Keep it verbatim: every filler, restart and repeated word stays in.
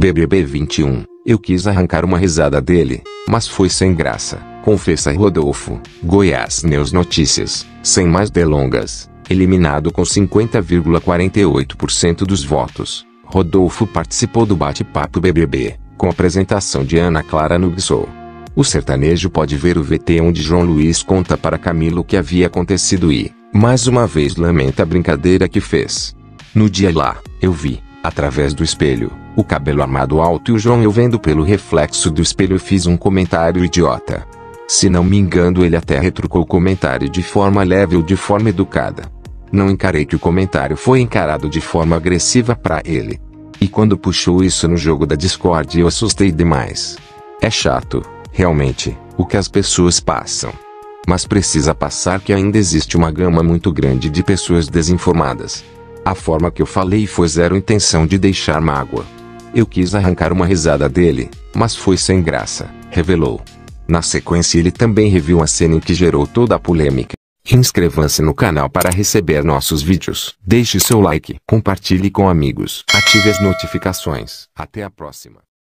B B B vinte e um. Eu quis arrancar uma risada dele, mas foi sem graça, confessa Rodolfo. Goiás News Notícias. Sem mais delongas, eliminado com cinquenta vírgula quarenta e oito por cento dos votos, Rodolfo participou do bate-papo B B B, com apresentação de Ana Clara no Show. O sertanejo pode ver o V T onde João Luiz conta para Camila o que havia acontecido e, mais uma vez, lamenta a brincadeira que fez. No dia lá, eu vi, através do espelho, o cabelo armado alto e o João eu vendo pelo reflexo do espelho fiz um comentário idiota. Se não me engano ele até retrucou o comentário de forma leve ou de forma educada. Não encarei que o comentário foi encarado de forma agressiva pra ele. E quando puxou isso no jogo da Discord eu assustei demais. É chato, realmente, o que as pessoas passam. Mas precisa passar que ainda existe uma gama muito grande de pessoas desinformadas. A forma que eu falei foi zero intenção de deixar mágoa. Eu quis arrancar uma risada dele, mas foi sem graça, revelou. Na sequência ele também reviu a cena em que gerou toda a polêmica. Inscreva-se no canal para receber nossos vídeos. Deixe seu like, compartilhe com amigos, ative as notificações. Até a próxima.